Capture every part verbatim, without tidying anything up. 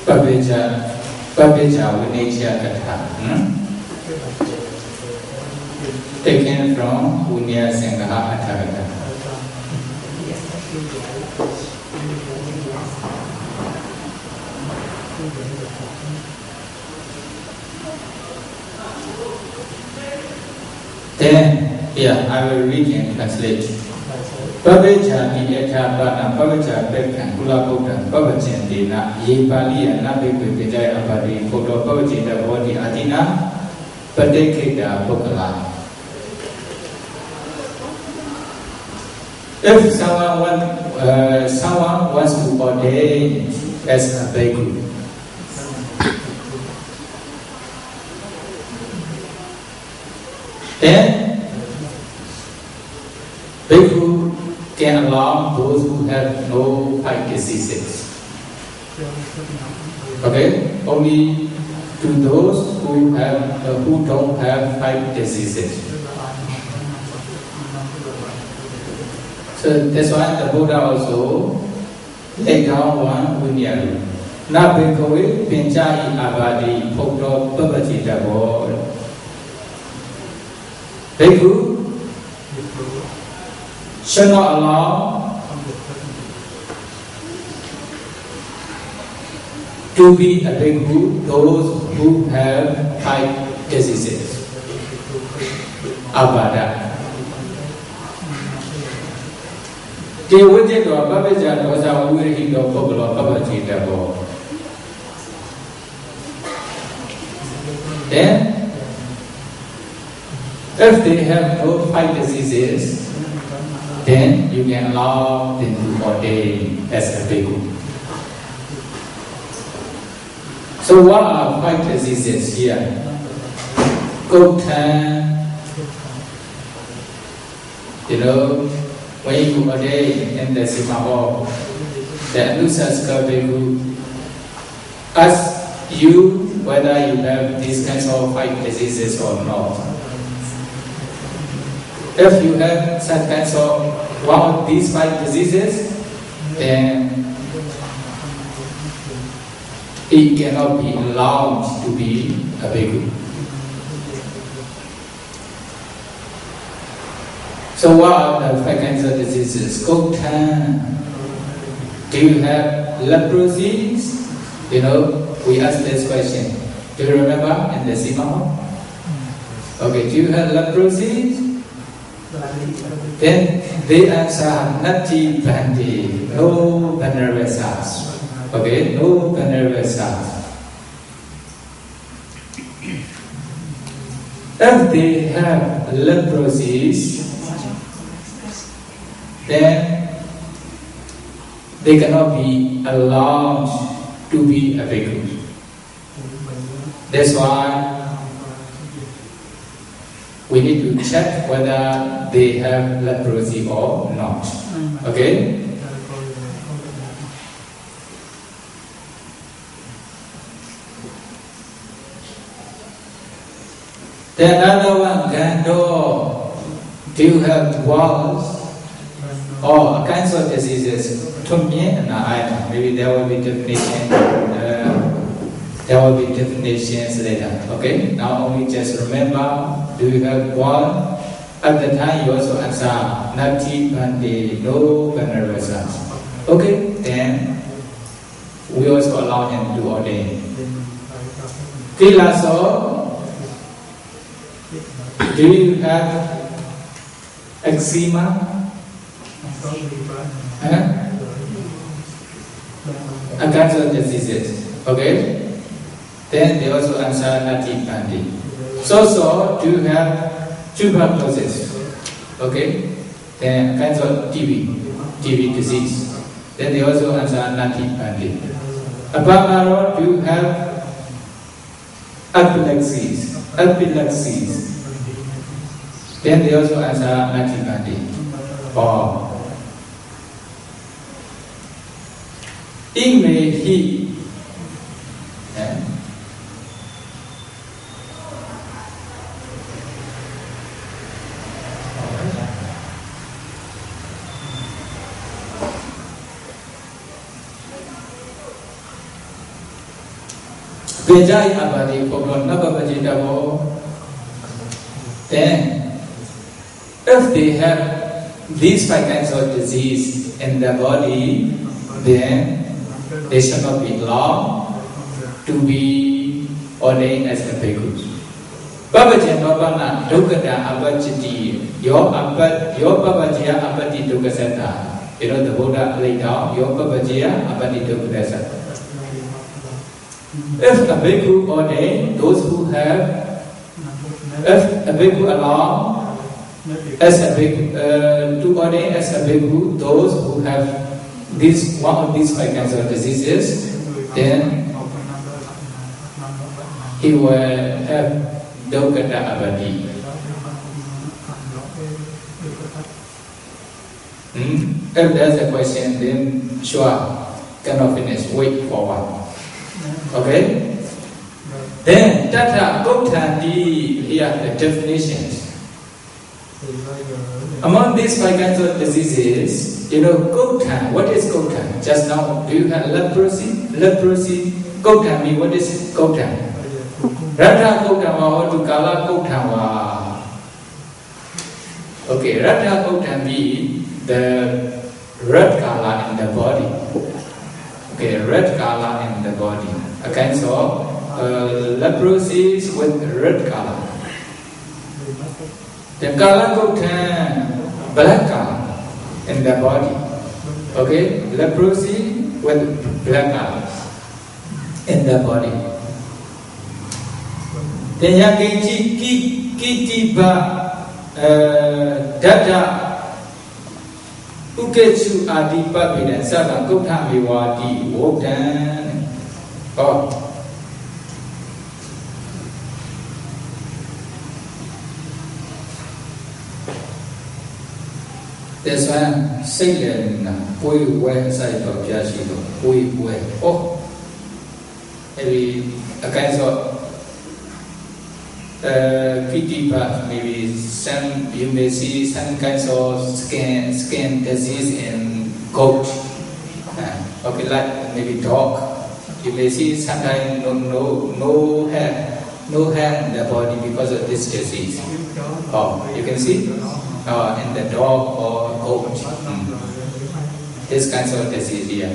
Papeja, Papeja Vinecha Katha. Hmm? Taken from Punya Sangha Atharata. Then, yeah, I will read and translate. Paveja Niyatha Bana Paveja Pekhan Kula Buddha Pavajan Dina Ye Paliya Nabiku Vijaya Abadi Kodo Pavajita Bodhi Adina Padekeda Bukala. If someone, want, uh, someone wants to ordain as a bhikkhu, then bhikkhu can allow those who have no five diseases. Okay, only to those who have uh, who don't have five diseases. So that's why the Buddha also laid down one vinaya. Na bhikkhu pinchai abadi phokto pavajita bo. Bhikkhu should not allow to be a bhikkhu those who have five diseases. Abada. They would get to a Babaja was our way he got popular Babajita bo. Then, if they have no five diseases, then you can allow them to ordain as a bhikkhu. So what are five diseases here? Gautam, you know, when you ordain in the Simao, the Anusaska bhikkhu asks you whether you have these kinds of five diseases or not. If you have such kinds of one of these five diseases, then it cannot be allowed to be a bhikkhu. So what are the five kinds of diseases? Gautam. Do you have leprosy? You know, we asked this question. Do you remember in the Simao? Okay, do you have leprosy? Then they answer Nati Bhandi, no Venerasas. Okay, no Venerasas. If they have leprosy, then they cannot be allowed to be a bhikkhu. That's why we need to check whether they have leprosy or not. Okay? Then another one, Gando. Do you have walls? Or oh, kinds of diseases, maybe there will be definition. Uh, there will be definitions later. Okay. Now only just remember. Do you have one? At the time you also answer Nati Bhandi, no Venerasas. Okay. Then we also allow him to ordain. Kilaso. Do you have eczema? Huh? A kinds of diseases. Okay? Then they also answer Nati Bhandi. So, so, do you have tuberculosis? Okay? Then kinds of T B, T B disease. Then they also answer Nati Bhandi. Abamaro, do you have epilepsy? Epilepsy. Then they also answer Nati Bhandi. Or Ime he. Eh? Bejai abadi problem nababajitabo. Then, if they have these five kinds of disease in their body, then they should not be allowed to be ordained as a bhikkhu. Babajan Babana Dukata Abajiti, your Abad, your Babajia Abadi Dukasata. You know the Buddha laid down your Babajia Abadi Dukasata. If a bhikkhu ordained, those who have, if a bhikkhu allow as a bhikkhu, uh, to ordain as a bhikkhu, those who have this one of these five kinds of diseases, then he will have Daukata Abadi. Hmm? If there's a question, then sure, cannot finish, wait for one. Okay? Then, Tata Gautandi, here are the definitions. Among these five kinds of diseases, you know, Gautam, what is Gautam? Just now, do you have leprosy? Leprosy, Gautam means what is Gautam? Radha Gautama or Kala Gautama. Okay, Radha Gautama means the red color in the body. Okay, red color in the body. A kind of uh, leprosy with red color. The Kala Gautama, black color in the body. Okay, leprosy with black color in the body. Then Yakiji Kitiba Dada Ukechu Adipa Bidan Saka Gautam Viwadi Wodan. Oh. This one, Saiyan, Pui Wen Sai of Yashido, Pui Wen. Oh, maybe a kind of uh, Kitipa, maybe some, you may see some kinds of skin, skin disease in goat. Uh, okay, like maybe dog. You may see sometimes no, no, no hair, no hair in the body because of this disease. Oh, you can see? Uh, in the dog or goat. Mm. This kinds of disease here.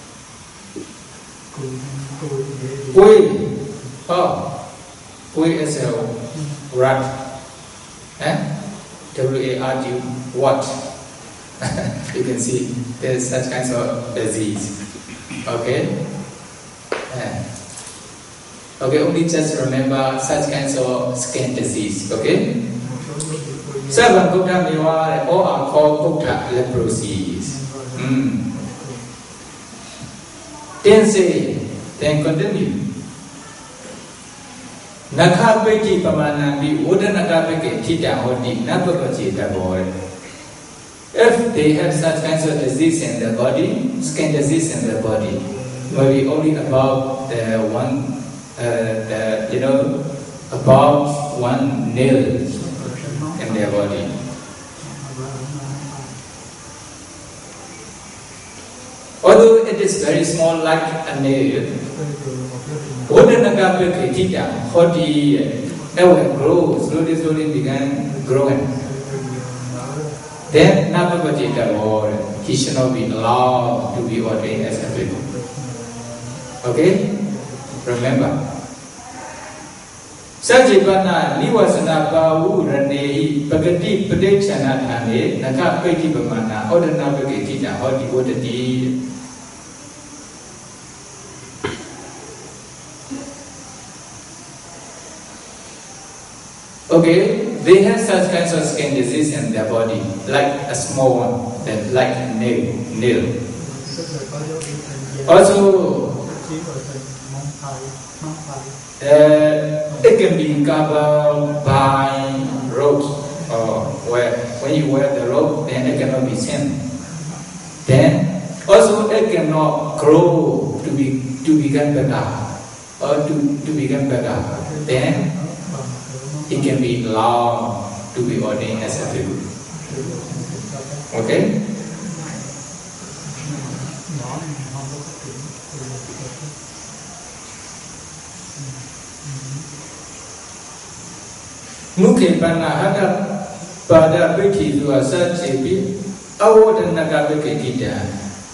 Pui. Oh, Pui is a rat. Eh? W A R D, what? You can see there's such kinds of disease. Okay? Eh. Okay, only just remember such kinds of skin disease. Okay? Seven Gautam Miwa, all are called Gautam leprosies. Mm. Then say, then continue. Nakapeki Pamanambi, Udanakapeki Tita Hodi, Napakachita boy. If they have such kinds of disease in the body, skin disease in the body, maybe only about the one, uh, the, you know, about one nail in their body. Although it is very small like a nail, it will grow, slowly, slowly began growing. Then Nabhagavajita Lord, he should not be allowed to be ordained as a bhikkhu. Okay? Remember. Sajibana Nivasana Bahu Ranehi Pagati Padechana Thane Naka Peti Bamana Odana Pagitita Hodi Odati. Okay, they have such kinds of skin disease in their body, like a small one, then like a nail. nail. Also, uh, it can be covered by ropes, or where when you wear the rope, then it cannot be seen. Then also it cannot grow to be to become better, or to to become better. Then it can be allowed to be ordained as a bhikkhu. Okay? Mukhe panna hata pada beki dua sajebi awodan naga beki tidak.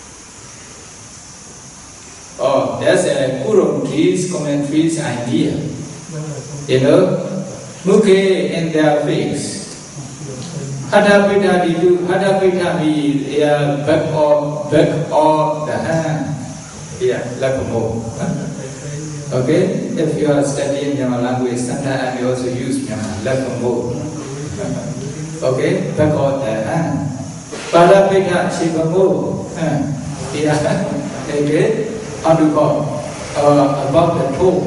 Oh, that's a Kurung trees commentaries idea. You know, Mukhe in their face. Hada pita didu, hada pita be yeah, back or back or the hand. Yeah, like more. Okay, if you are studying Myanmar language, sometimes I also use Myanmar like more. Okay, back or the hand. Pada pita chibamo. Yeah, okay. How to call uh, about the toe.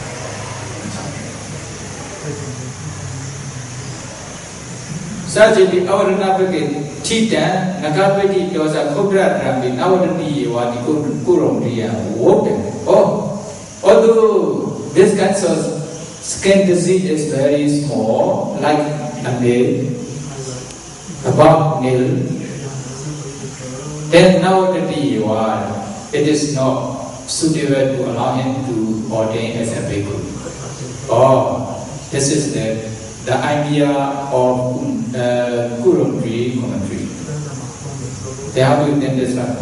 Sajali awarana bagi cita nagapati dosa kobra rambi awarani wadi kurung dia woke. Oh, although this cancer skin disease is very small, like a nail, about nail, then nowadays it is not suitable to allow him to ordain as a bhikkhu. Oh, this is the the idea of uh, Kurung tree commentary. They have to then this one.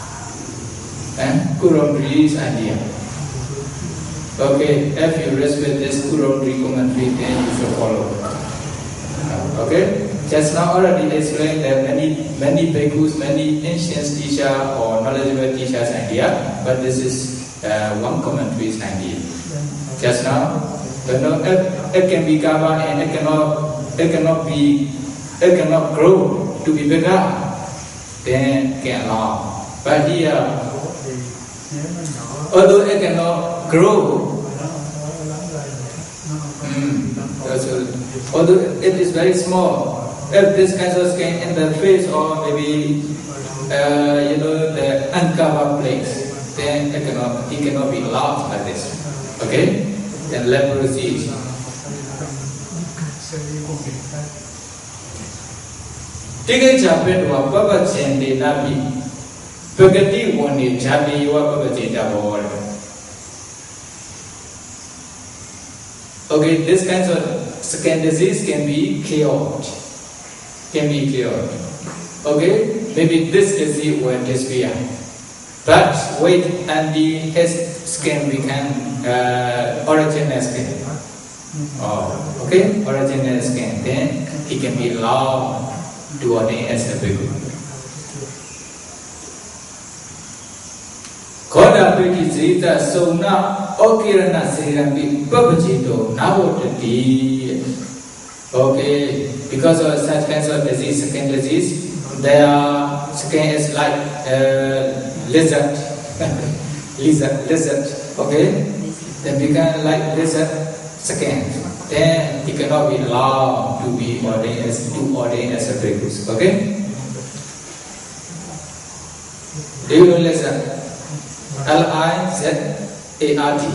And Kurung tree's idea. Okay, if you respect this Kurung tree commentary, then you should follow. Okay? Just now already explained that many many bhikkhus, many ancient teachers or knowledgeable teachers idea, but this is uh, one commentary's idea. Just now, you know, it, it can be covered and it cannot it cannot be it cannot grow to be bigger, then can allow. But here, although it cannot grow, mm, also, although it is very small. If this cancer skin in the face or maybe uh, you know the uncovered place, then it cannot it cannot be allowed like this. Okay? Then leprosy. Tiga capek dua bapa cendil nabi, pegati wani jadi dua bapa cendil bawal. Okay, this kind of skin disease can be cured. Can be cured. Okay, maybe this disease will disappear. But wait until his skin become uh, original skin. Oh, okay, original skin. Then he can be allowed to ordain as a bhikkhu. Koda bhikkhu zita sona okirana sirambi babajito navodati. Okay, because of such kinds of disease, skin disease, their skin is like uh, lizard, lizard, lizard. Okay, then become like lizard skin. Then he cannot be allowed to be ordained as to ordain as a bhikkhu. Okay. Do you know lizard? L I Z A R T.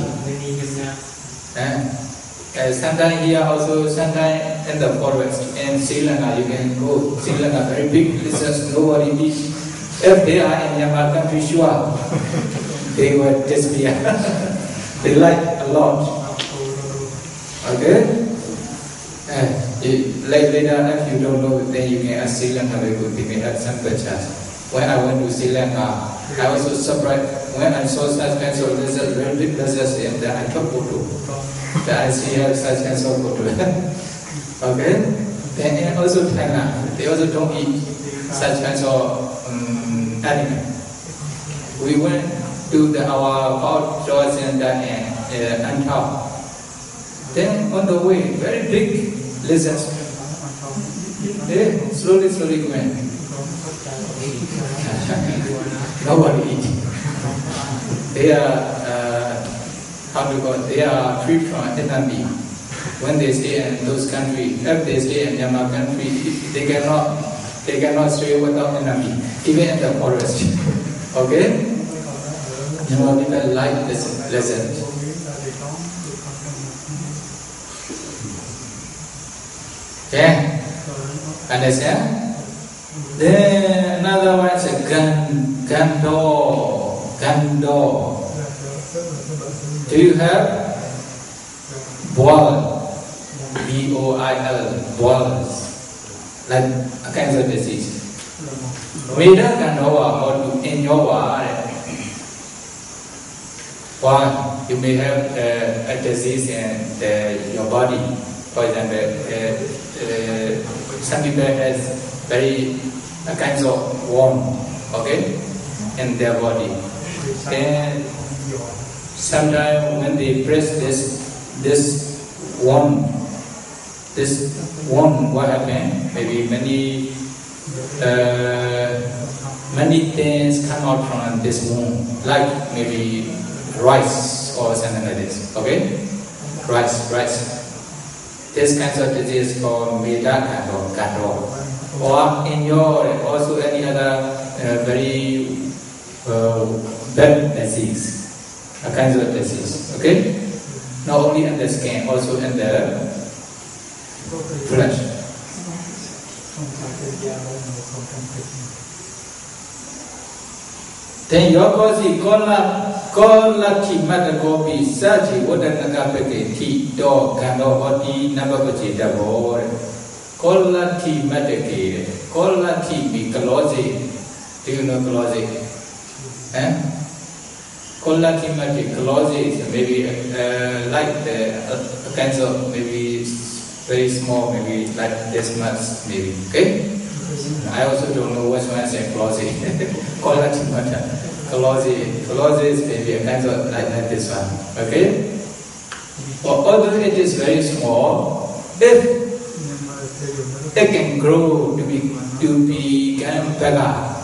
Uh, sometimes here also, sometimes in the forest, in Sri Lanka, you can go. Sri Lanka, very big lizards, nobody eats. If they are in Myanmar country, sure, they will disappear. They like a lot. Okay? Uh, you, like later, if you don't know, then you can ask Sri Lanka, they may have some pictures. When I went to Sri Lanka, I was so surprised when I saw such kinds of lizards, very big lizards, and then I took photo. That I see have such kinds of photo. Okay? Then also Thailand, they also don't eat such kinds of um, animal. We went to the, our Port George and uh, Antau. Then on the way, very big lizards. They slowly, slowly went. Nobody eat. They are, uh, how do you call it? They are free from enemy. When they stay in those countries, if they stay in Myanmar country, they cannot, they cannot stay without enemy, even in the forest. Okay? You know, people like this lesson. Okay? Understand? Then another one is a gun, gando, gando. Do you have boil, B O I L, boils, like a cancer disease. Veda Gandoa or in your one, you may have uh, a disease in the, your body. For example, uh, uh, some people has very a kinds of wound, okay, in their body. Then sometimes when they press this this wound, this wound, what happened? Maybe many uh, many things come out from this wound, like maybe rice or something like this. Okay, rice, rice. This kind of disease called Meda Kando, Kando. Or in your also any other uh, very uh, bad disease, a kind of disease. Okay, not only in the skin, also in the flesh. Then your cause kola kola ki mata kopi saji wadanaga peke ti do kando hoti nababaji dabo kola ti mata ke kola ti bi kalozi. Do you know kalozi? Eh? Kola ti mata kalozi maybe uh, like the uh, kinds of maybe very small, maybe like this much, maybe. Okay. I also don't know what's when I say kalozi. Kola ti mata. Kalozi, kalozi is maybe a kind of like, like this one, okay? Well, although it is very small, if it can grow to be to become bigger,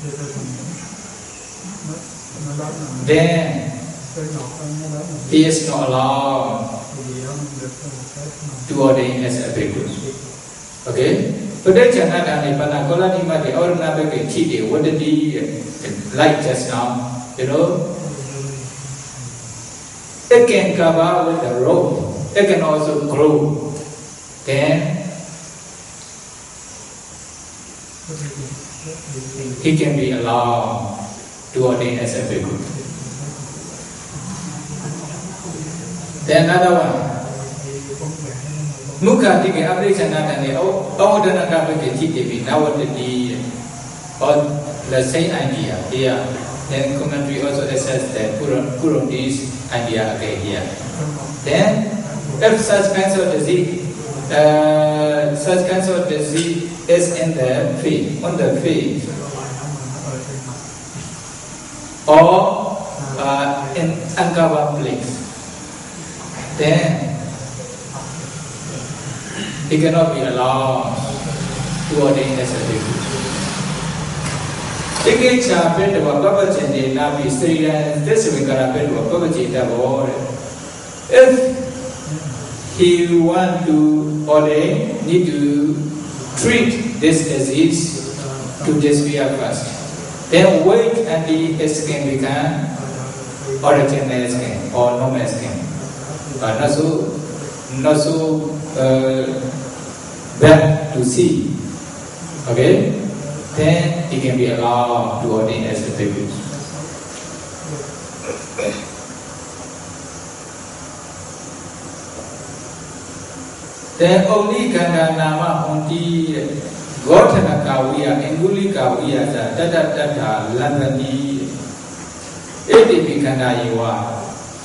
then he is not allowed to ordain as a bhikkhu. Okay? But then Janatani Panakola Nimati or Nabaki Chidi, what did he like just now? You know? It can cover with a rope, it can also grow. Then he can be allowed to ordain as a bhikkhu. Then another one. Mukha tike aprijanatani awadana peke tikebi nawadadi or the same idea here. Then commentary also assess that Purum this idea again here. Then if such kinds of disease uh, such kinds of disease is in the feet, on the feet or uh, in uncovered place, then he cannot be allowed to ordain as a bhikkhu. Ikecha pedwa babachende nabi sriyan tesvikara pedwa babachita bore. If he want to ordain, need to treat this disease to disappear first. Then wait until his skin become original skin or normal skin. But not so, not so uh, bad to see. Okay? Then he can be allowed to ordain as a bhikkhu. Then only Ganda Nama Onti Gotana Kawiya, Enguli Kawiya, Tata Tata, Landani, Edi Ganda Yiwa.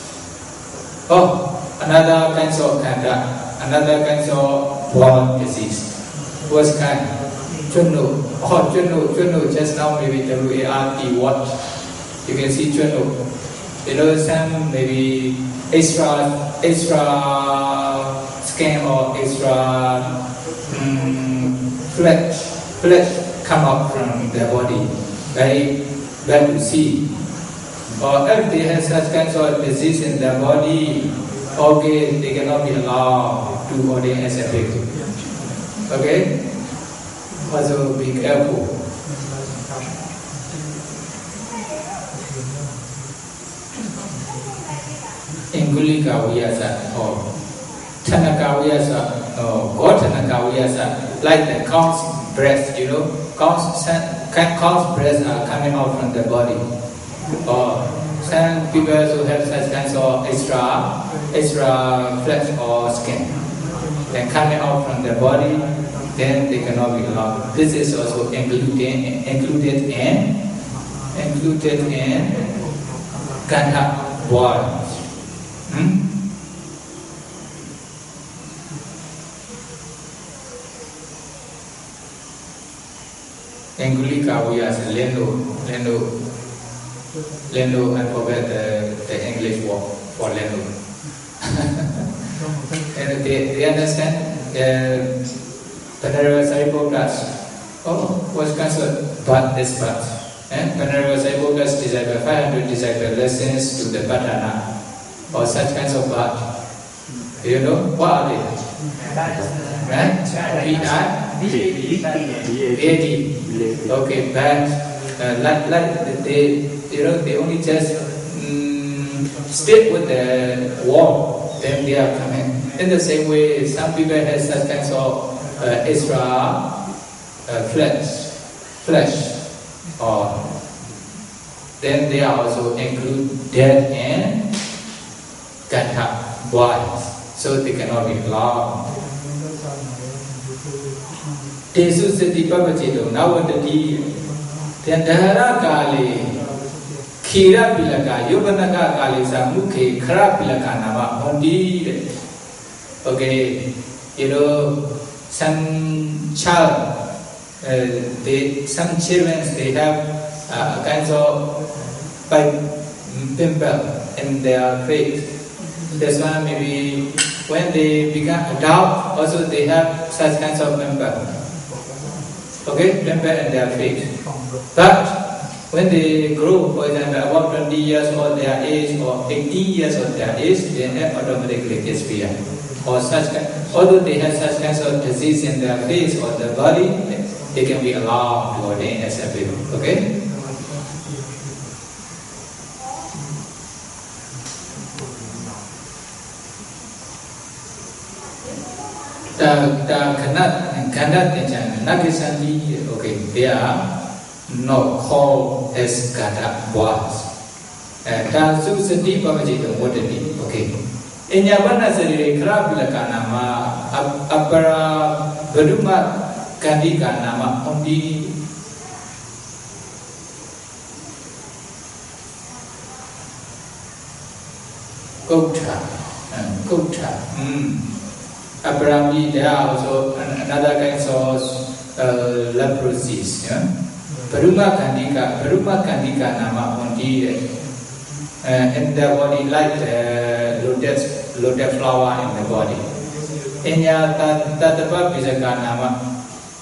Oh, another kind of Ganda, another kind of born disease. What's kind? Chunu. Oh, Chunu, Chunu, just now maybe W A R T, what? You can see Chunu. You know, some maybe extra, extra skin or extra um, flesh, flesh come out from their body. Very bad to see. Or if they have such kinds of disease in their body, okay, they cannot be allowed to ordain as a bhikkhu. Okay? Also be careful. Engulika Vyasa or Tanaka Vyasa or Gotanaka Vyasa, like the cow's breath, you know, cow's, cow's breath are coming out from the body. Or some people who have such kinds of extra, extra flesh or skin, then coming out from the body, then they cannot be allowed. This is also included, included in, included in Gandha words. Hmm? Angulika we as Lendo, Lendo, Lendo, I forget the, the English word for Lendo. And they, they understand the Venerable Sariputra's, oh, what's considered but this but. And Venerable Sariputra's disciple, five hundred disciple lessons to the Patana, or such kinds of but. Do you know? What are they? Right? B I A D. Okay, but uh, like, like they, you know, they only just um, stick with the wall, then they are coming. In the same way, some people have such kinds of uh, extra uh, flesh, flesh, or then they are also included in Gandha boys, so they cannot be allowed. Tesu sati papachito nawadati Tendara kali Kira pilaka Yoganaka kali Samukhe Kara pilaka nama Hondi. Okay, you know, some child uh, they some children they have uh, kinds of pipe pimple in their face. That's why maybe when they become adult also they have such kinds of pimple. Okay, pimple in their face. But when they grow, for example, about twenty years old their age or eighteen years old their age, they have automatically disappear. Or such kind, although they have such kinds of disease in their face or their body, they can be allowed to ordain as a bhikkhu. Okay? The the Khanat Khanat and Nagisanti, okay, they are not called as Gandha boys. And so Sati Pamajita Modani, okay. In Yavana Sari Krapilaka Nama Apara Baduma Kandika Nama Ondi Kota Kota. Apparently there are also another kinds of uh, leprosies. Yeah? Paduma Kandika, Paduma Kandika Nama Ondi uh, in the body like the lotus, lotus flower in the body. Inya Tatapa Pisaka Nama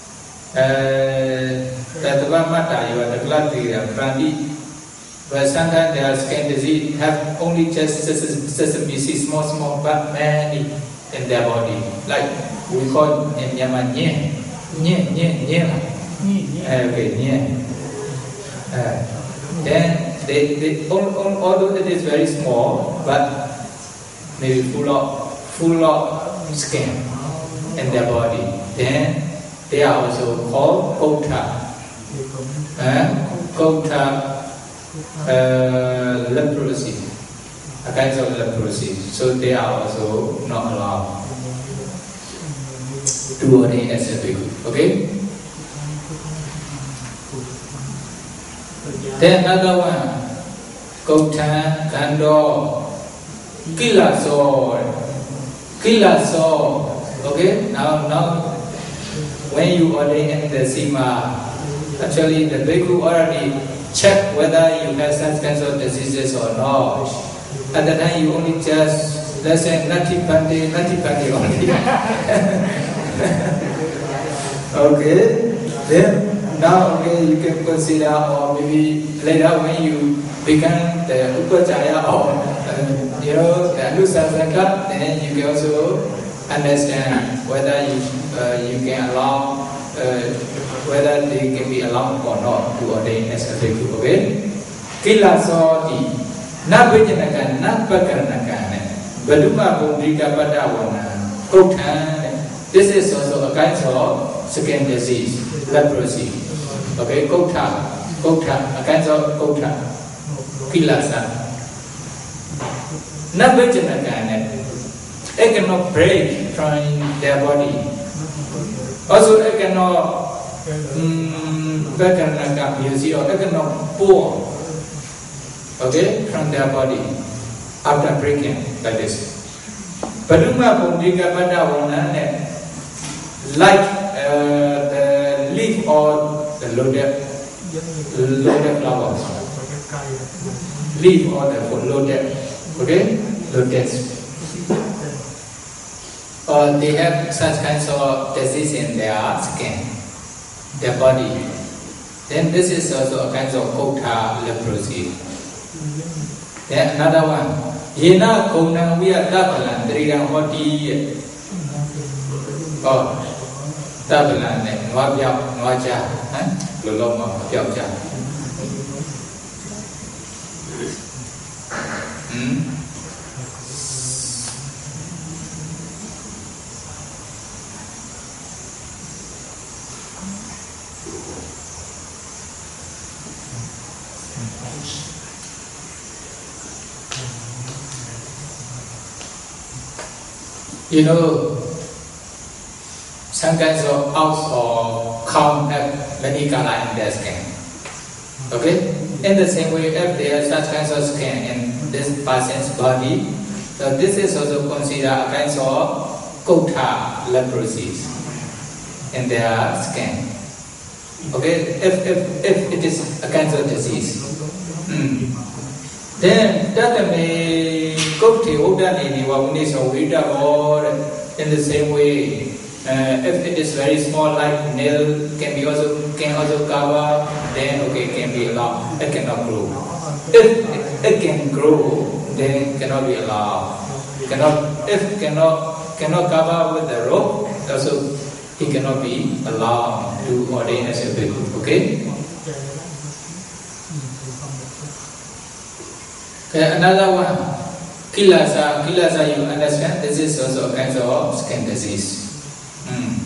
Tatapa Mata, you are the Gladira, Prandi. But sometimes their skin disease have only just sesame seeds, small, small, but many in their body, like we call in Myanmar nye, nye, nye, nye, okay, nye. Uh, then they, they although it is very small, but maybe full of full of skin in their body. Then they are also called kota, uh, kota uh, leprosy. A kinds of leprosy, so they are also not allowed to ordain as a bhikkhu. Okay? Then another one, Kota, Kando, Kilaso, Kilaso. Okay? Now, now, when you ordain in the Sima, actually the bhikkhu already check whether you have such kinds of diseases or not. At the time you only just, let's say, Nati Pandi, Nati Pandi only. Okay, then now okay, you can consider, or maybe later when you become the Upajaya or uh, you know the Anusasaka, then you can also understand whether you uh, you can allow uh, whether they can be allowed or not to ordain as a bhikkhu. Okay, Kilasoti. Na Bhajanaka, na Bhakaranaka, Baduma Bundrika Badawana, Kota. This is also a kind of skin disease, leprosy. Okay, Kota, Kota, a kind of Kota, Kilasa. Nabhajanaka, it cannot break from their body. Also, it cannot Vakanaka music or it cannot pour, okay, from their body after breaking like this. Paduma Pundika Padawana, like uh, the leaf or the loaded, loaded flowers. Leaf or the loaded, okay, loaded. Or they have such kinds of disease in their skin, their body. Then this is also a kind of kota leprosy. Then another one. Yena kona wiya tabalan trigan hoti. Oh, tabalan ne nwa piao nwa cha, hein? Lolo ma piao cha. Hmm. You know, some kinds of ox or cow have many colors in their skin. Okay? In the same way, if they have such kinds of skin in this person's body, so this is also considered a kind of kota leprosy in their skin. Okay? If, if, if it is a kind of disease. Mm. Then that may go to in the same way. Uh, if it is very small, like nail, can be also can also cover. Then okay, can be allowed. It cannot grow. If it, it can grow, then cannot be allowed. Cannot if cannot cannot cover with the rope. Also, he cannot be allowed to ordain as a bhikkhu. Okay. Okay, another one, kilasa, kilasa you understand, this is also a kind of skin disease. Mm.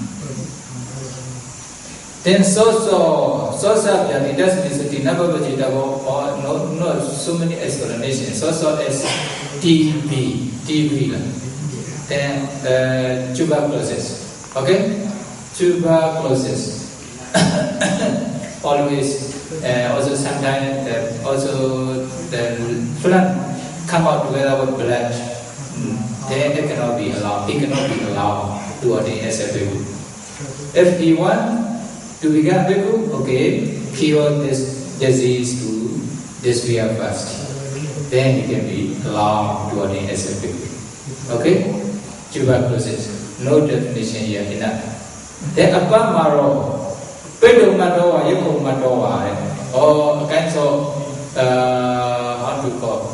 Then so-so, so-so, it doesn't mean never vegetable or no, no, so many explanations. So-so is T B, T B. Then uh, tuberculosis, okay? Tuberculosis. Always. Uh, also sometimes the, also the blood come out together with blood. Mm. Then it cannot be allowed. He cannot be allowed to ordain as a bhikkhu. If he want to become bhikkhu, okay, cure this disease to this fear first. Then he can be allowed to ordain as a bhikkhu. Okay, tuberculosis. No definition here enough. Then apart maro. Pedro Madoa, Yoko Madoa, or a kind of, uh, how to call?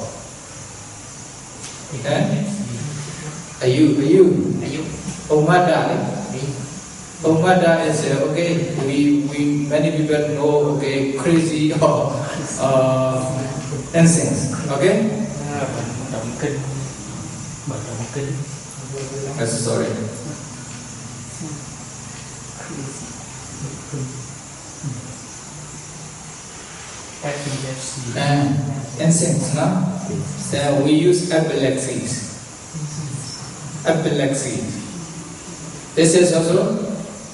Eh? Ayu, Ayu, Omada. Omada is, uh, okay, we, we, many people know, okay, crazy or uh, incense, okay? I'm sorry. Uh, incense, no? So we use epilepsies. Epilepsy. This is also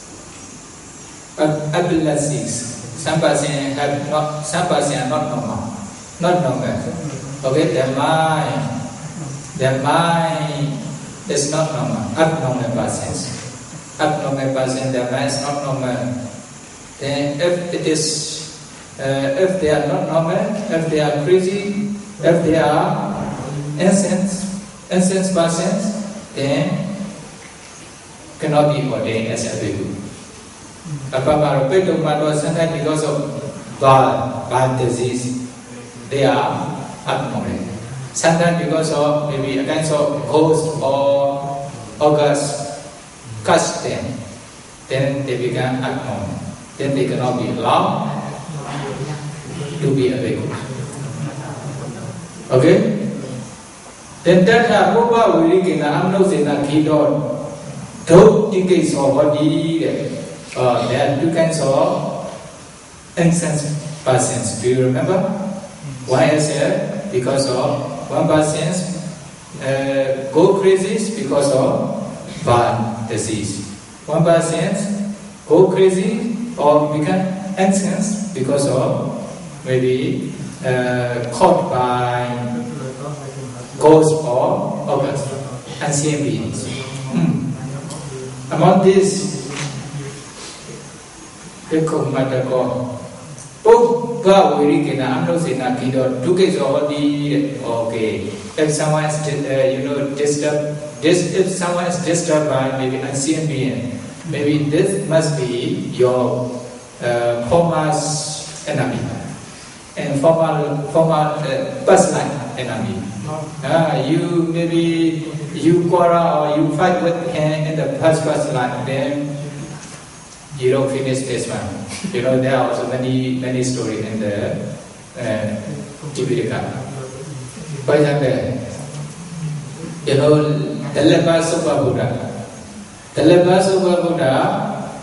uh, epilepsies. Some persons have not. Some persons are not normal. Not normal. Okay, their mind, their mind is not normal. Abnormal persons. Abnormal person, their mind is not normal. Then if it is. Uh, if they are not normal, if they are crazy, if they are incense, incense persons, then cannot be ordained as a bhikkhu. Apart from sometimes because of bad, bad disease, they are abnormal. Sometimes because of maybe a kind of ghost or august catch them, then they become abnormal. Then they cannot be allowed to be a bhikkhu. Okay? Then that have Rupa Virikina Amnosena Kidon. Don't think it's already uh, there are two kinds of incense persons. Do you remember? One is here because of one person uh, go crazy because of bad disease. One person go crazy or become anxious because of maybe uh, caught by ghosts or others, unseen beings. Hmm. Among these, Bhikkhu Pogga Virikina Amnosina Kido Dukes already okay. If someone is uh, you know disturbed, this if someone is disturbed by maybe unseen being, maybe this must be your uh, former enemy and former former uh, past life enemy. Uh, you maybe you quarrel or you fight with him in the past past life, then you don't finish this one. You know, there are also many many stories in the uh, Tipitaka. For example, you know, the leper Super Buddha. The leper Super Buddha,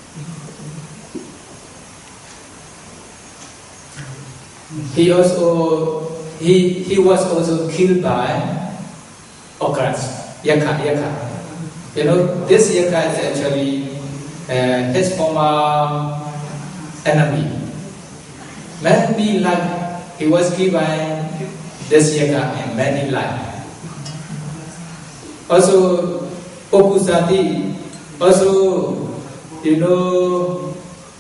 he also he he was also killed by occurrence, Yaka Yaka. You know, this Yaka is actually uh, his former enemy. Many life he was given this Yaka in many life. Also, Opusati, also, you know,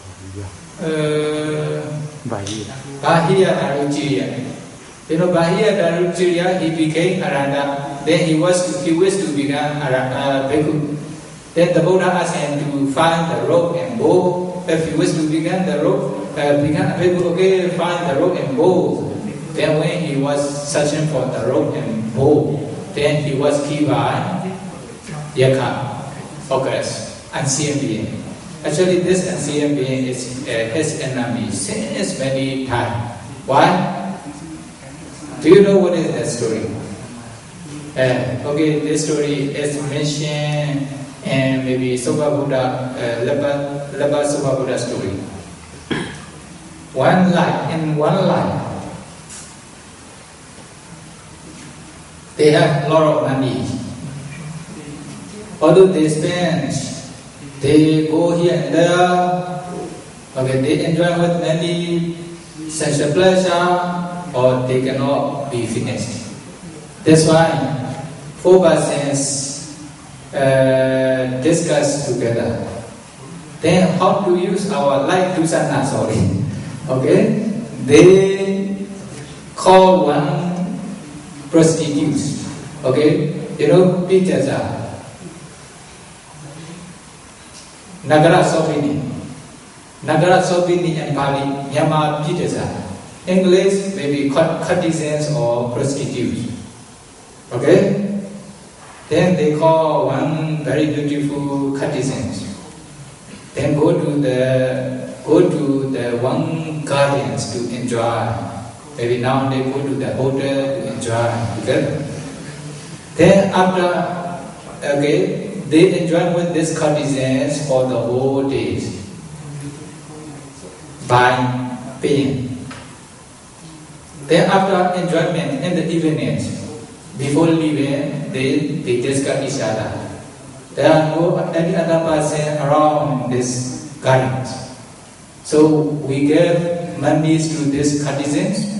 uh, Bahia Daruchirya. You know, Bahia Daruchirya, he became Aranda. Then he was he wished to become a Bhikkhu. Then the Buddha asked him to find the rope and bow. If he wished to become the rope, uh, become a Bhikkhu, okay, find the rope and bow. Then when he was searching for the rope and bow, then he was killed by Yaka, Oculus, unseen being. Actually, this unseen being is uh, his enemy since many times. Why? Do you know what is that story? Uh, okay, this story is mentioned in maybe Soba Buddha, uh, Lapa, Lapa Soba Buddha story. One life, in one life, they have a lot of money. Although they spend, they go here and there, okay, they enjoy with many sensual pleasure, or they cannot be finished. That's why four persons uh, discuss together. Then how to use our life to sana, sorry. Okay? They call one prostitute. Okay? You know, Pityaja. Nagara Sobini. Nagara Sobini and Pali, Yama Pityaja. English, maybe courtesans or prostitutes. Okay? Then they call one very beautiful courtesans. Then go to the go to the one gardens to enjoy. Maybe now they go to the hotel to enjoy together. Then after, okay, they enjoy with these courtesans for the whole days by paying. Then after enjoyment in the evenings, before leaving, they, they discuss each other. There are no any other person around this gardens. So we give monies to these courtesans.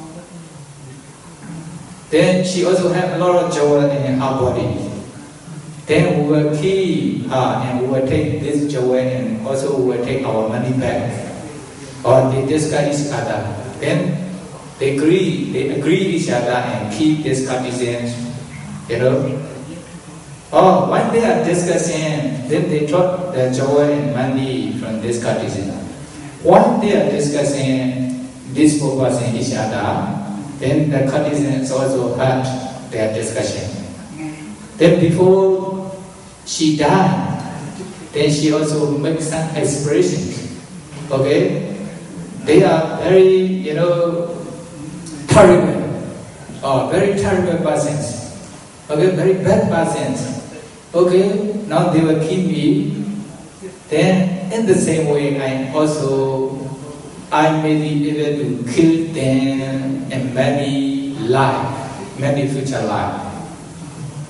Then she also has a lot of joy in her body. Then we will keep her and we will take this joy and also we will take our money back. Or they discuss each other. Then They agree, they agree each other and keep these courtesans, you know. Oh, when they are discussing, then they talk the joy and money from this courtesan. When they are discussing this purpose in each other, then the courtesans also heard their discussion. Then before she died, then she also makes some expressions. Okay? They are very, you know, terrible, oh, very terrible persons. Okay, very bad persons. Okay, now they will kill me. Then, in the same way, I also, I may be able to kill them in many life, many future life.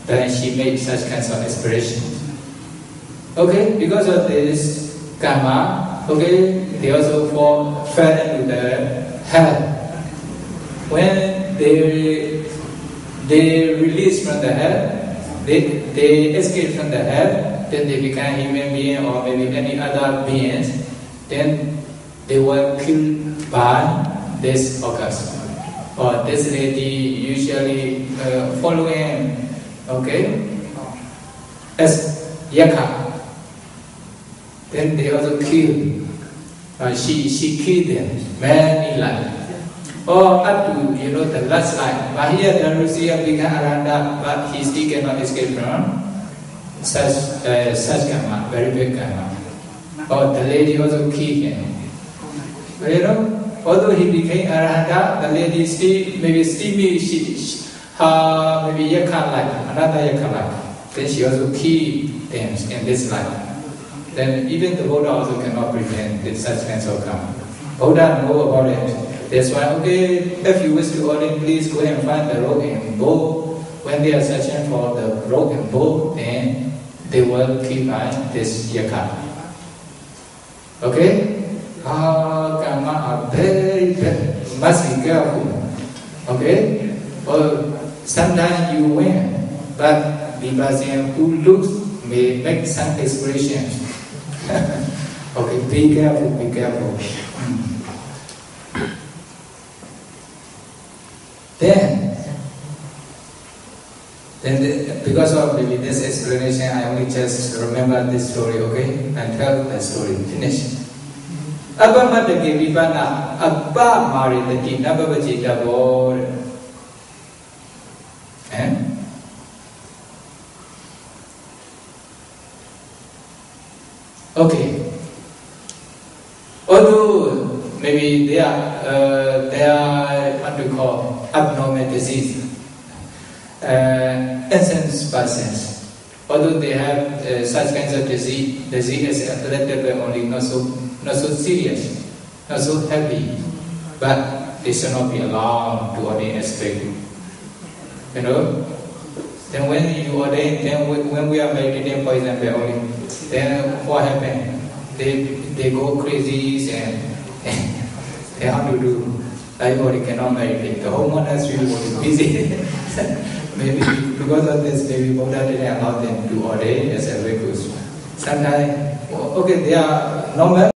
then she made such kinds of aspirations. Okay, because of this karma, okay, they also fall, fell into the hell. When they they release from the hell, they they escape from the hell, then they become human being or maybe any other beings. Then they were killed by this orgasm. Or this lady usually uh, following, okay, as yaka. Then they also kill. Uh, she she killed them many lives. Or up to you know the last life. But here the Rusia became Aranda, but he still cannot escape from such uh, such karma, very big karma. Or the lady also killed him. But, you know, although he became Arahanta, the lady still maybe still be she, she her maybe yaka life, another yaka life. Then she also killed them in this life. Then even the Buddha also cannot prevent this such kinds of karma. Buddha know about it. That's why, okay, if you wish to ordain, please go and find the rope and bow. When they are searching for the rope and bow, then they will keep by this yaka. Okay? Ah, karma are very, very, must be careful. Okay? Or sometimes you win, but the person who looks may make some expressions. Okay, be careful, be careful. Then, then the, because of maybe this explanation, I only just remember this story, okay? And tell the story. Finish. Abba Madake Vipana, Abba Mari the King, Abba Vajita Board. Eh? Okay. Although maybe they are, uh, they are what we call abnormal disease, uh, essence persons. Although they have uh, such kinds of disease, disease is relatively only not so not so serious, not so heavy, but they should not be allowed to ordain as bhikkhu. You know. Then when you ordain, then when we are meditating, for example, only, then what happens? They they go crazy and they have to do. Everybody cannot meditate. The whole monastery was busy. Maybe because of this, maybe Buddha didn't allow them to ordain as a bhikkhus. Sometimes, okay, they are normal.